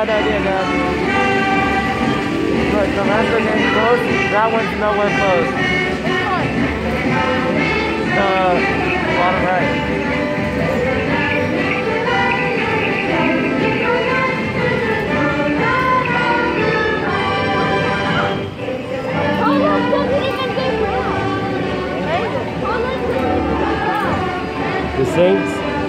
bad idea, Dad. Look, the rest are getting close. That one's nowhere close. Bottom right. The Saints.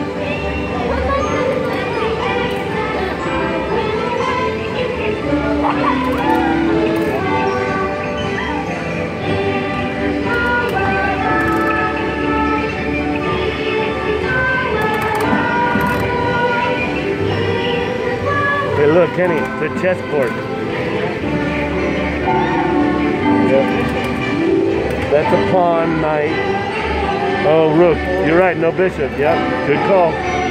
Hey, look, Kenny, the chessboard. Yep. That's a pawn, knight. Oh, rook. You're right, no bishop. Yep, good call.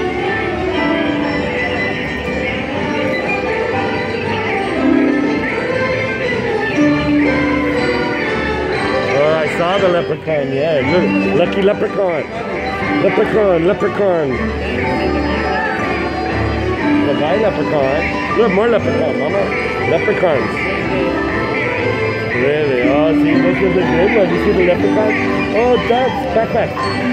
Oh, I saw the leprechaun. Yeah, look, lucky leprechaun. Leprechaun, leprechaun. Look, hi, leprechaun. Look, more leprechaun, mama. Leprechauns. Really? Oh, see, this is a good one. You see the leprechaun? Oh, ducks. Back.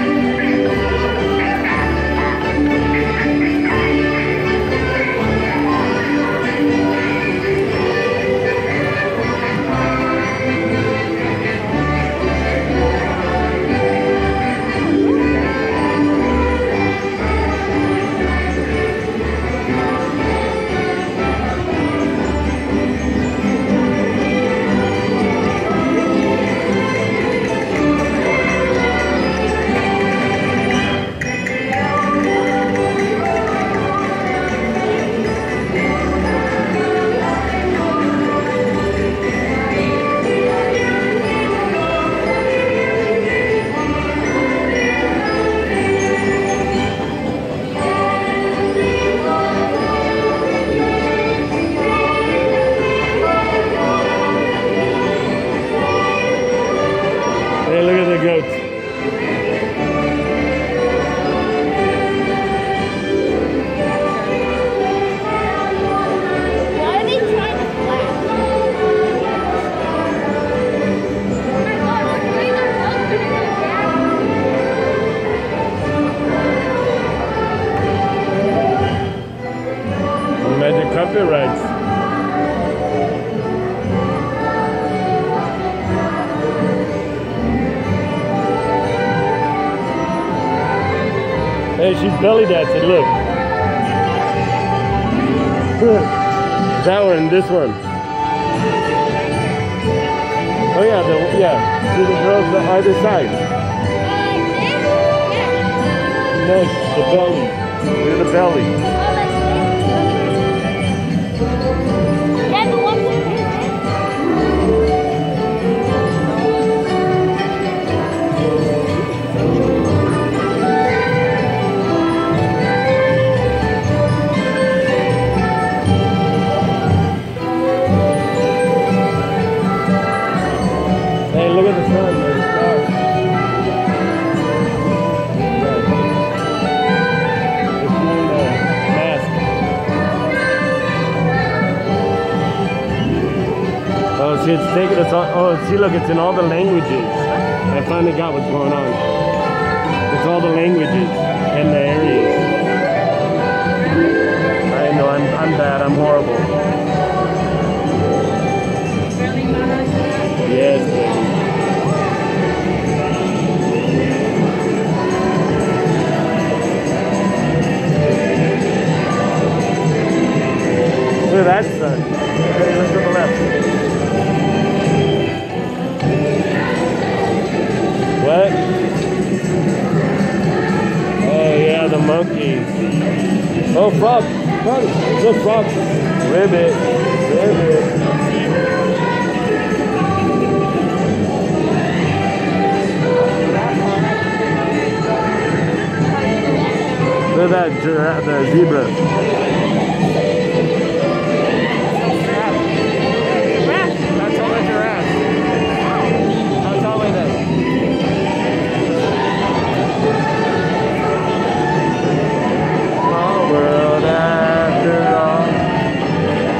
Hey, look at the goats. Why are they trying to fly? Magic carpet rides. Hey, she's belly dancing, look. That one, this one. Oh yeah, see the girls on either side. No, the belly. Look at the belly. Yeah, the one Hey, look at the sun, there's stars. It's doing the mask. Oh, see, it's taking us on. Oh, see, look, it's in all the languages. I finally got what's going on. It's all the languages and the areas. I know, I'm bad, I'm horrible. Yes, baby. Look at that sun. Hey, look to the left. What? Oh yeah, the monkeys. Oh, frog. Frog. Look, frog. Ribbit. Ribbit. Look at that the zebra. That's all a giraffe. How tall is that? Small world after all.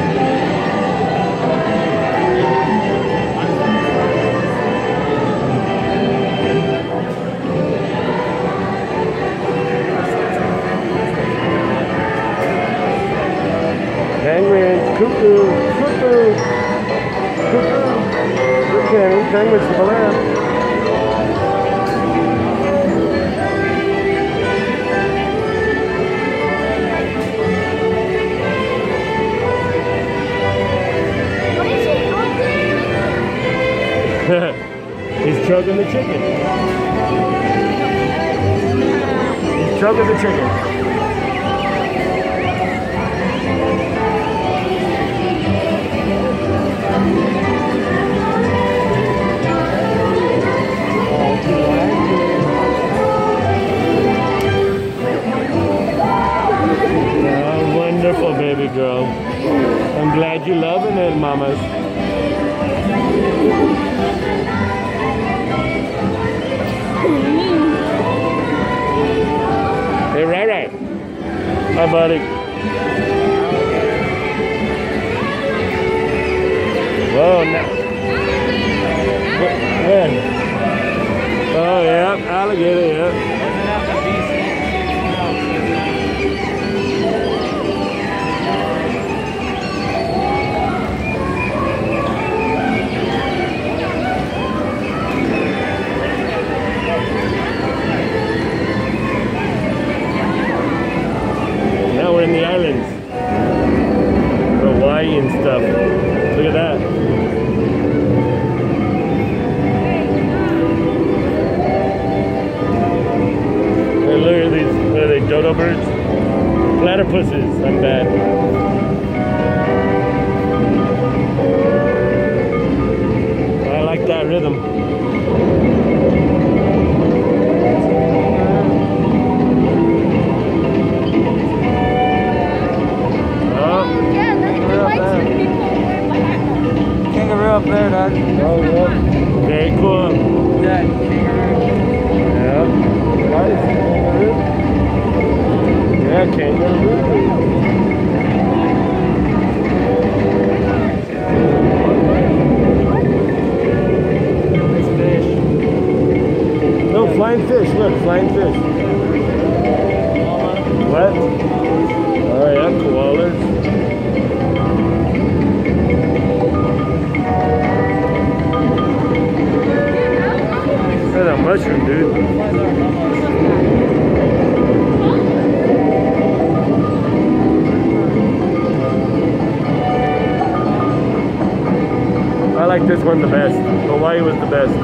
Cuckoo, cuckoo, cuckoo. Good Kenny, penguins to the left. What is he doing? He's choking the chicken. He's choking the chicken. Oh, wonderful baby girl. I'm glad you're loving it, mamas. Hey, Ray. Hi, buddy. Whoa, now. When? Oh, yeah, alligator, yeah. Now we're in the islands. Hawaii and stuff. Look at that. And look at these, what are they, dodo birds? Platypuses, I'm bad. I like that rhythm. Yeah, look at the lights and people wearing behind them. Kangaroo up there, Dad. Oh, yeah. Very cool. Dad, kangaroo. Yeah. Nice. Kangaroo. Yeah, kangaroo. It's fish. No, flying fish. Look, flying fish. What? Oh, yeah, koalas. Look at that mushroom, dude. I like this one the best. Hawaii was the best.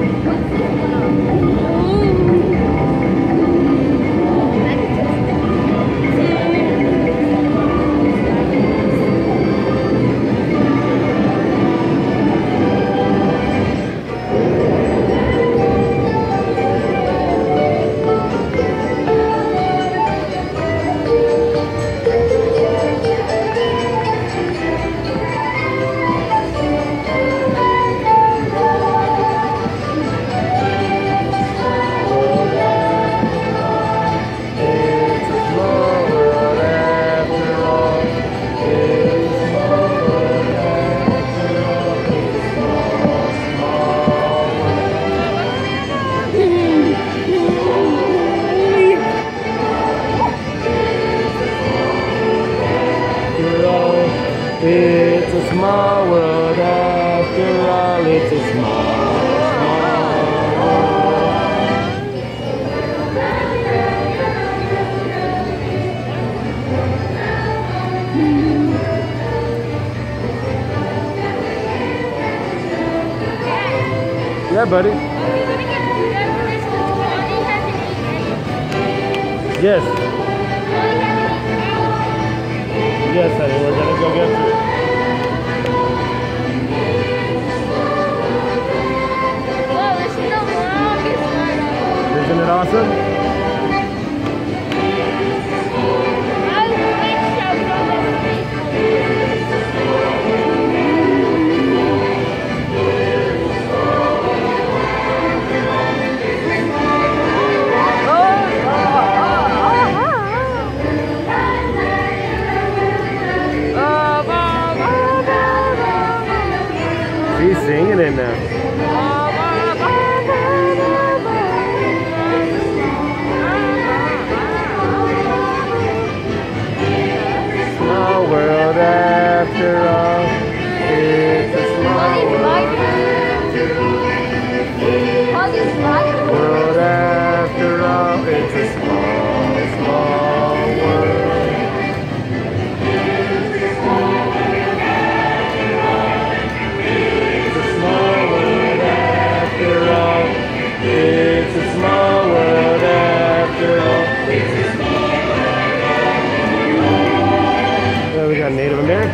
It's a small world after all. It's a small, small world. Yeah, buddy. Yes. Yes, honey. We're gonna go get you. Isn't it awesome? She's singing it now.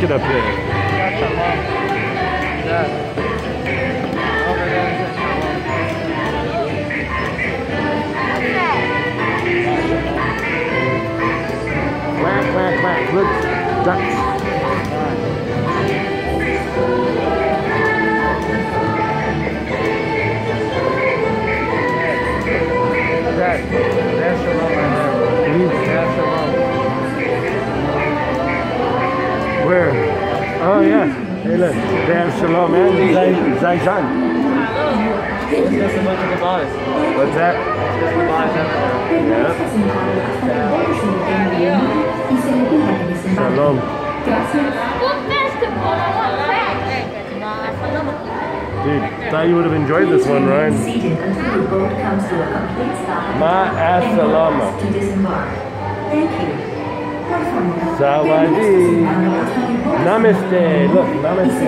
market up here. Got some more. That. Over there is some more. Quack, quack, quack. Look, ducks. That. There's some more right there. There's some more. Where? Oh yeah. Hey look, they have Shalom and Zaijan. It's just a bunch of kebabs. What's that? Just kebabs everywhere. Yeah. Shalom. Food festival. I want that. Dude, thought you would have enjoyed this one, Ryan. Seated until the boat comes to a complete stop. Ma'asalama. To disembark. Thank you. Sawadi. Namaste. Look, namaste.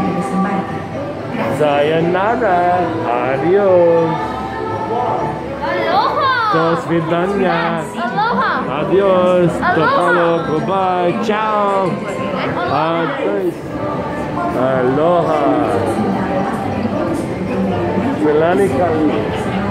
Sayonara. Adios. Aloha. Dos vidanya. Aloha. Adios. Aloha. Topalo. Goodbye. Ciao. Adios. Aloha. Filani Kali.